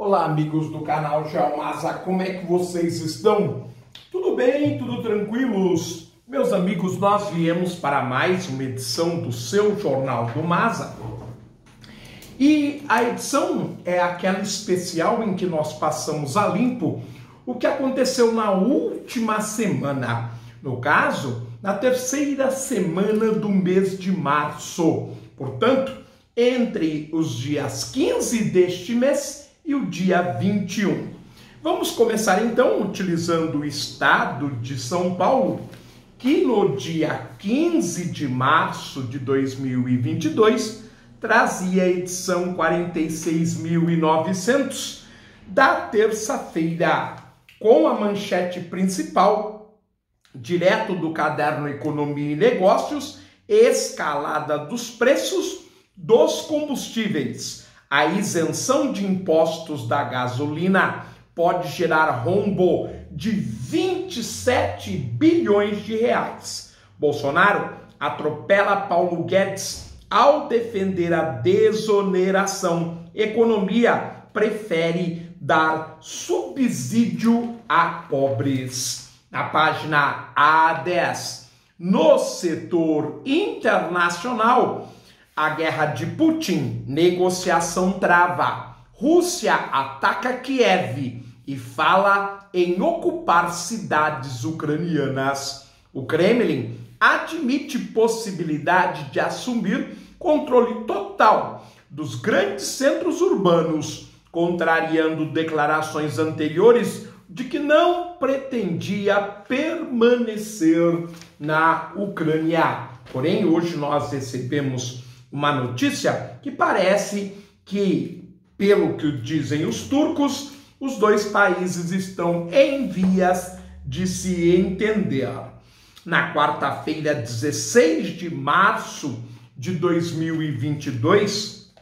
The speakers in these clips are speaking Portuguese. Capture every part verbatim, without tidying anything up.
Olá, amigos do canal Geomasa, como é que vocês estão? Tudo bem? Tudo tranquilos? Meus amigos, nós viemos para mais uma edição do seu Jornal do Masa. E a edição é aquela especial em que nós passamos a limpo o que aconteceu na última semana. No caso, na terceira semana do mês de março. Portanto, entre os dias quinze deste mês e o dia vinte e um. Vamos começar então utilizando o estado de São Paulo, que no dia quinze de março de dois mil e vinte e dois trazia a edição quarenta e seis mil e novecentos da terça-feira, com a manchete principal, direto do caderno Economia e Negócios: escalada dos preços dos combustíveis. A isenção de impostos da gasolina pode gerar rombo de vinte e sete bilhões de reais. Bolsonaro atropela Paulo Guedes ao defender a desoneração. Economia prefere dar subsídio a pobres. Na página A dez, no setor internacional, a guerra de Putin, negociação trava. Rússia ataca Kiev e fala em ocupar cidades ucranianas. O Kremlin admite possibilidade de assumir controle total dos grandes centros urbanos, contrariando declarações anteriores de que não pretendia permanecer na Ucrânia. Porém, hoje nós recebemos uma notícia que parece que, pelo que dizem os turcos, os dois países estão em vias de se entender. Na quarta-feira, dezesseis de março de dois mil e vinte e dois,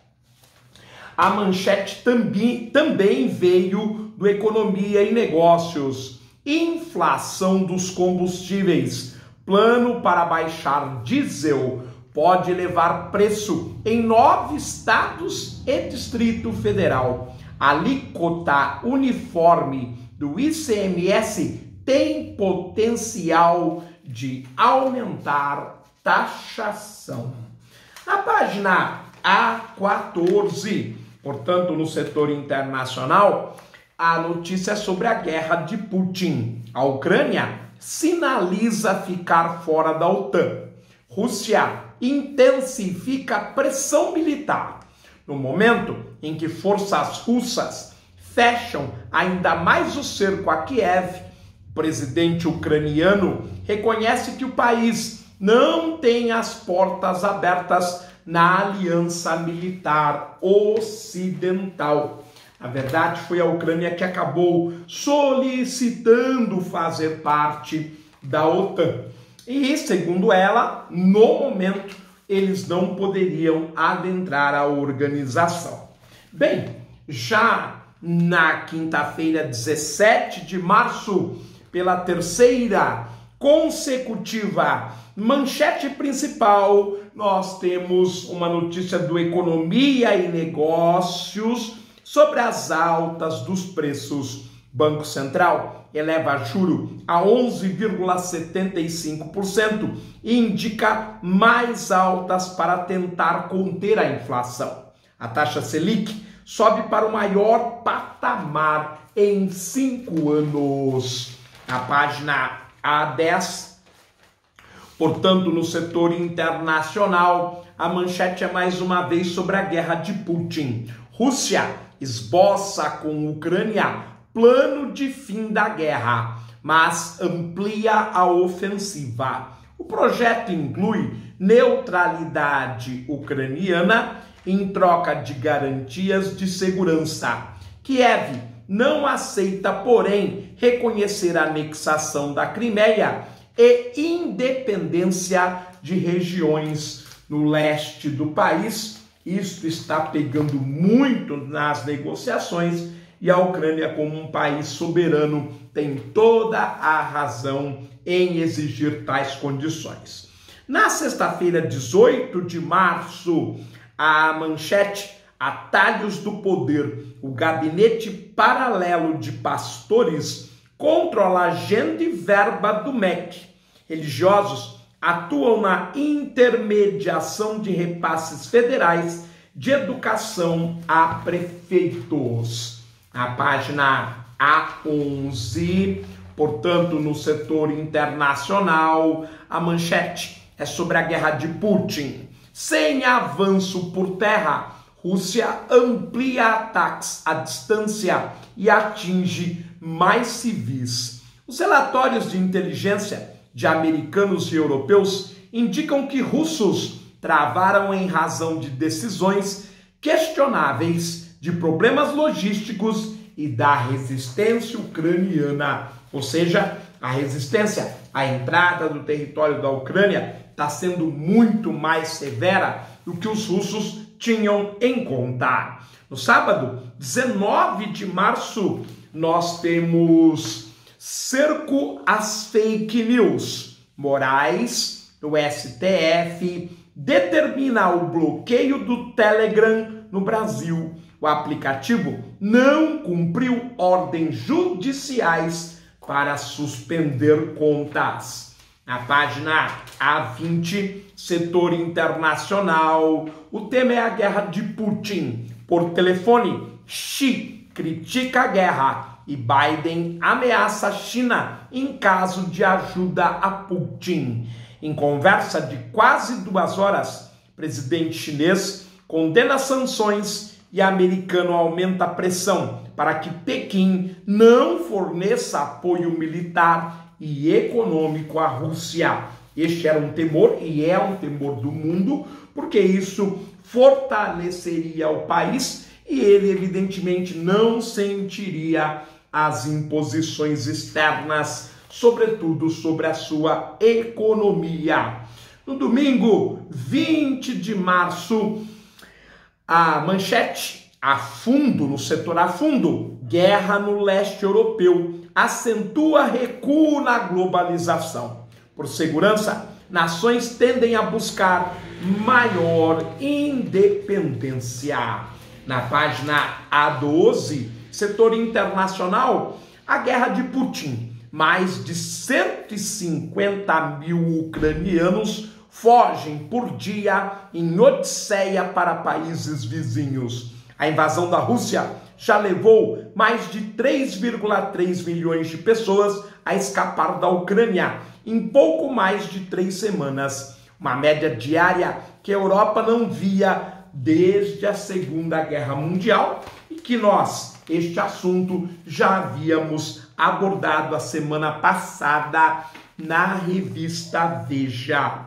a manchete também, também veio do Economia e Negócios. Inflação dos combustíveis. Plano para baixar diesel pode elevar preço em nove estados e Distrito Federal. A alíquota uniforme do I C M S tem potencial de aumentar taxação. Na página A quatorze, portanto, no setor internacional, a notícia é sobre a guerra de Putin. A Ucrânia sinaliza ficar fora da OTAN. Rússia intensifica a pressão militar. No momento em que forças russas fecham ainda mais o cerco a Kiev, o presidente ucraniano reconhece que o país não tem as portas abertas na aliança militar ocidental. Na verdade, foi a Ucrânia que acabou solicitando fazer parte da OTAN. E, segundo ela, no momento, eles não poderiam adentrar a organização. Bem, já na quinta-feira, dezessete de março, pela terceira consecutiva manchete principal, nós temos uma notícia do Economia e Negócios sobre as altas dos preços. Banco Central eleva juro a onze vírgula setenta e cinco por cento e indica mais altas para tentar conter a inflação. A taxa Selic sobe para o maior patamar em cinco anos. Na página A dez, portanto, no setor internacional, a manchete é mais uma vez sobre a guerra de Putin. Rússia esboça com Ucrânia plano de fim da guerra, mas amplia a ofensiva. O projeto inclui neutralidade ucraniana em troca de garantias de segurança. Kiev não aceita, porém, reconhecer a anexação da Crimeia e independência de regiões no leste do país. Isto está pegando muito nas negociações e a Ucrânia, como um país soberano, tem toda a razão em exigir tais condições. Na sexta-feira, dezoito de março, a manchete: Atalhos do Poder, o gabinete paralelo de pastores, controla a agenda e verba do M E C. Religiosos atuam na intermediação de repasses federais de educação a prefeitos. Na página A onze, portanto, no setor internacional, a manchete é sobre a guerra de Putin. Sem avanço por terra, Rússia amplia ataques à distância e atinge mais civis. Os relatórios de inteligência de americanos e europeus indicam que russos travaram em razão de decisões questionáveis, de problemas logísticos e da resistência ucraniana. Ou seja, a resistência à entrada do território da Ucrânia está sendo muito mais severa do que os russos tinham em conta. No sábado, dezenove de março, nós temos cerco às fake news. Moraes, do S T F, determina o bloqueio do Telegram no Brasil. O aplicativo não cumpriu ordens judiciais para suspender contas. Na página A vinte, setor internacional, o tema é a guerra de Putin. Por telefone, Xi critica a guerra e Biden ameaça a China em caso de ajuda a Putin. Em conversa de quase duas horas, o presidente chinês condena sanções e americano aumenta a pressão para que Pequim não forneça apoio militar e econômico à Rússia. Este era um temor e é um temor do mundo, porque isso fortaleceria o país e ele, evidentemente, não sentiria as imposições externas, sobretudo sobre a sua economia. No domingo, vinte de março, a manchete, a fundo, no setor a fundo, guerra no leste europeu, acentua recuo na globalização. Por segurança, nações tendem a buscar maior independência. Na página A doze, setor internacional, a guerra de Putin. Mais de cento e cinquenta mil ucranianos fogem por dia em odisseia para países vizinhos. A invasão da Rússia já levou mais de três vírgula três milhões de pessoas a escapar da Ucrânia em pouco mais de três semanas. Uma média diária que a Europa não via desde a Segunda Guerra Mundial e que nós, este assunto, já havíamos abordado a semana passada na revista Veja.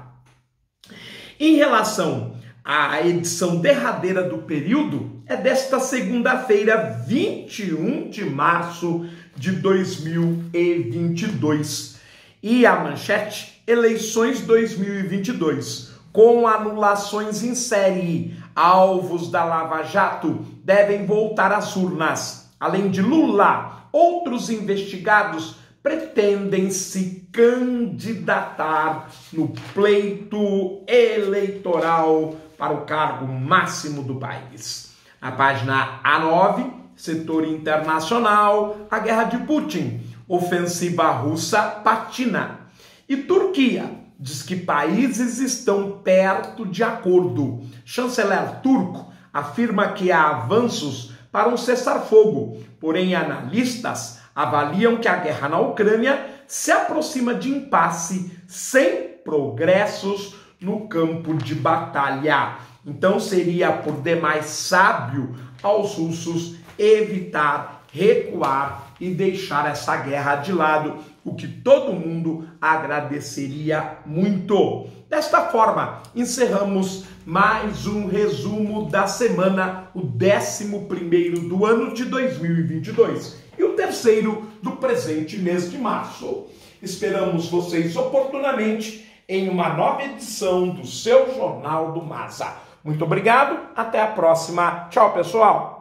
Em relação à edição derradeira do período, é desta segunda-feira, vinte e um de março de dois mil e vinte e dois. E a manchete, eleições dois mil e vinte e dois, com anulações em série, alvos da Lava Jato devem voltar às urnas. Além de Lula, outros investigados pretendem se candidatar no pleito eleitoral para o cargo máximo do país. Na página A nove, setor internacional, a guerra de Putin, ofensiva russa patina. E Turquia diz que países estão perto de acordo. Chanceler turco afirma que há avanços para um cessar-fogo, porém analistas avaliam que a guerra na Ucrânia se aproxima de impasse sem progressos no campo de batalha. Então seria por demais sábio aos russos evitar, recuar e deixar essa guerra de lado, o que todo mundo agradeceria muito. Desta forma, encerramos mais um resumo da semana, o décimo primeiro do ano de dois mil e vinte e dois e o terceiro do presente mês de março. Esperamos vocês oportunamente em uma nova edição do seu Jornal do Maza. Muito obrigado, até a próxima. Tchau, pessoal!